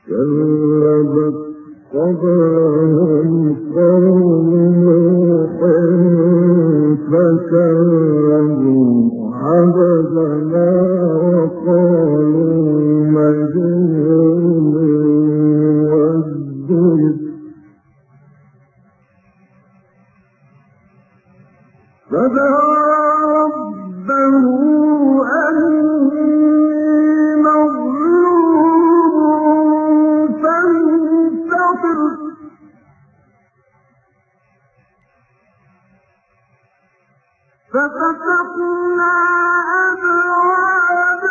كذبت قبلهم قوم نوح فكذبوا عبدنا وقالوا مجنون وازدجر فدعا ربه أني مغلوب فانتصر ففتحنا أبواب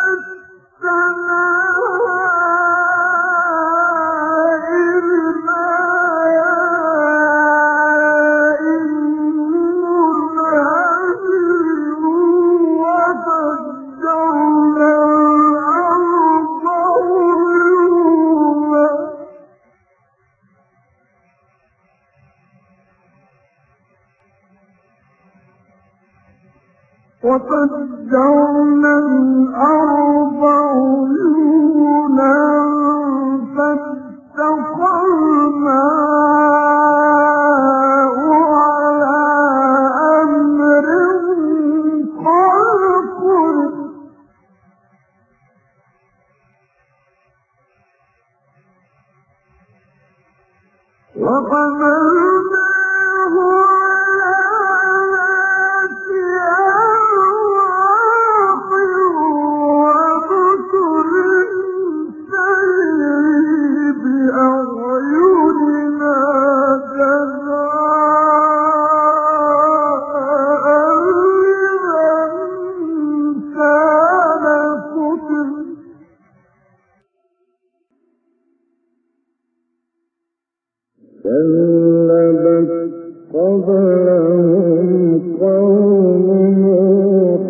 السماء بماء منهمر وفجرنا الأرض عيونا فالتقى الماء على أمر قد قدر وحملناه على ذات ألواح وبسر تجري بأعيننا جزاء لمن كان كفر كذبت قبلهم قوم نوح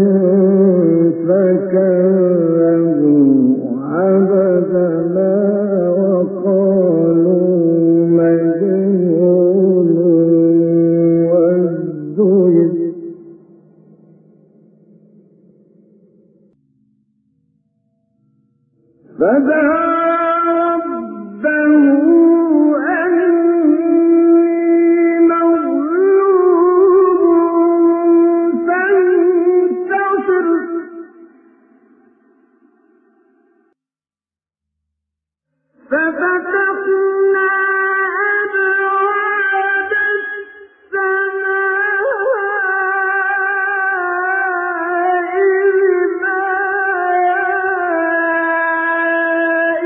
فكذبوا عبدنا وقالوا مجنون وازدجر فدعا ربه ففتحنا أبواب السماء بماء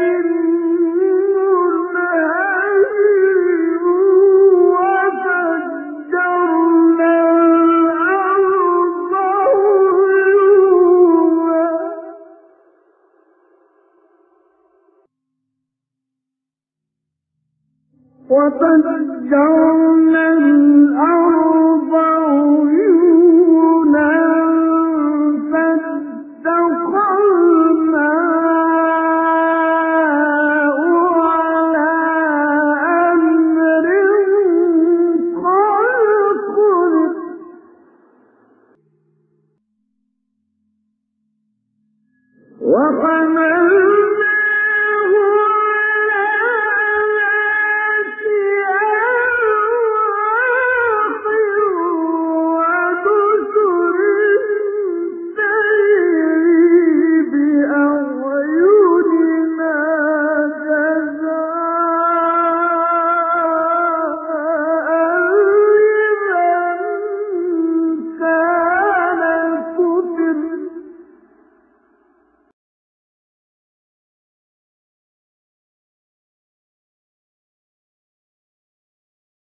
منهمر وفجرنا الأرض عيونا وفجرنا الأرض